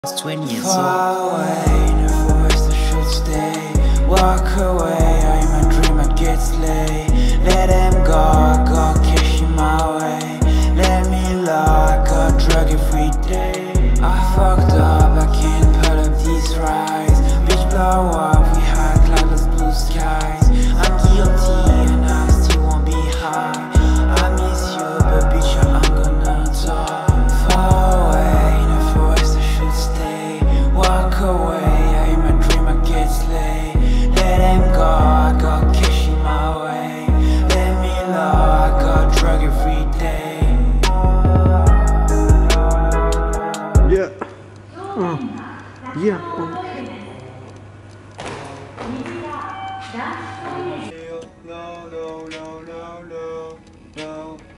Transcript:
20 years old. Far away, in the forest I should stay. Walk away, I'm a dream, I get slay. Let them go, I got cash in my way. Let me lie, I got drug every day. I fucked up, I can't put up these rise. Bitch blow up, we had cloudless blue skies. I'm guilty and I still won't be high. I miss you, but bitch I'm gonna die. Far away, in the forest I should stay. Walk away, I'm a dream, I get slay. Let them go, I got cash in my way. Let me lie, I got drug every day. Yeah. Yeah.